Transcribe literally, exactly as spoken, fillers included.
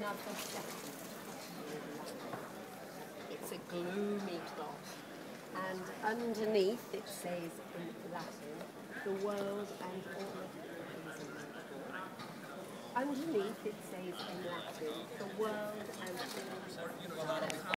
It's a gloomy cloth, and underneath it says in Latin, the world and all of it. Underneath it says in Latin, the world and all